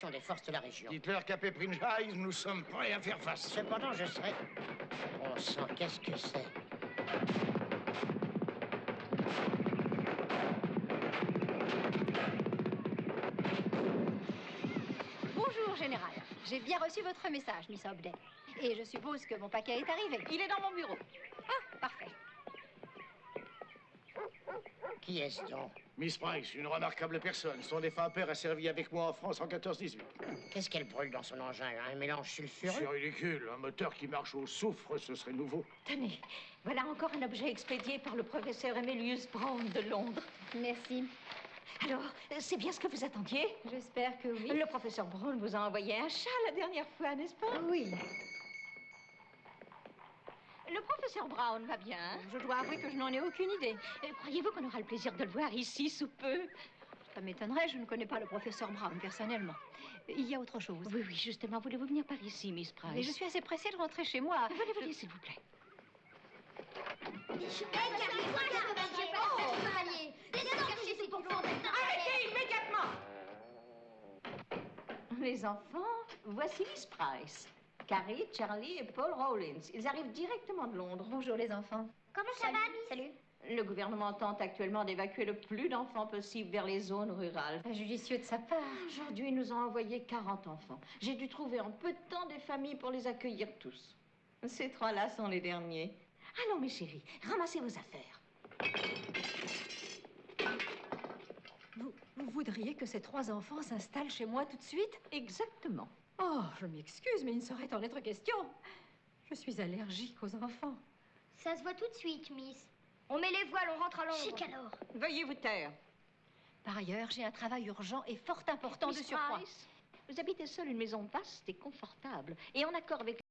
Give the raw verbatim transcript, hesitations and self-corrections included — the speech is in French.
des forces de la région. Dites-leur qu'à Pepperine High, nous sommes prêts à faire face. Cependant, je serai... Bon sang, qu'est-ce que c'est? Bonjour, Général. J'ai bien reçu votre message, Miss Hobday. Et je suppose que mon paquet est arrivé. Il est dans mon bureau. Ah, parfait. Qui est-ce donc? Miss Price, une remarquable personne. Son défunt père a servi avec moi en France en quatorze dix-huit. Qu'est-ce qu'elle brûle dans son engin? Un mélange sulfureux? C'est ridicule. Un moteur qui marche au soufre, ce serait nouveau. Tenez, voilà encore un objet expédié par le professeur Emilius Brown de Londres. Merci. Alors, c'est bien ce que vous attendiez? J'espère que oui. Le professeur Brown vous a envoyé un chat la dernière fois, n'est-ce pas? Oui. Le professeur Brown va bien? Je dois avouer que je n'en ai aucune idée. Euh, Croyez-vous qu'on aura le plaisir de le voir ici sous peu? Ça m'étonnerait, je ne connais pas le professeur Brown personnellement. Il y a autre chose. Oui, oui, justement. Voulez-vous venir par ici, Miss Price? Mais je suis assez pressée de rentrer chez moi. Venez, venez, s'il vous plaît. Arrêtez immédiatement! Les enfants, voici Miss Price. Carrie, Charlie et Paul Rawlins. Ils arrivent directement de Londres. Bonjour, les enfants. Comment ça Salut. va, Miss? Salut. Le gouvernement tente actuellement d'évacuer le plus d'enfants possible vers les zones rurales. Judicieux de sa part. Aujourd'hui, ils nous ont envoyé quarante enfants. J'ai dû trouver en peu de temps des familles pour les accueillir tous. Ces trois-là sont les derniers. Allons, mes chéris, ramassez vos affaires. Vous, vous voudriez que ces trois enfants s'installent chez moi tout de suite? Exactement. Oh, je m'excuse, mais il ne saurait en être question. Je suis allergique aux enfants. Ça se voit tout de suite, Miss. On met les voiles, on rentre à Londres. Chic alors. Veuillez vous taire. Par ailleurs, j'ai un travail urgent et fort important Miss de surcroît. Price, vous habitez seule une maison vaste et confortable et en accord avec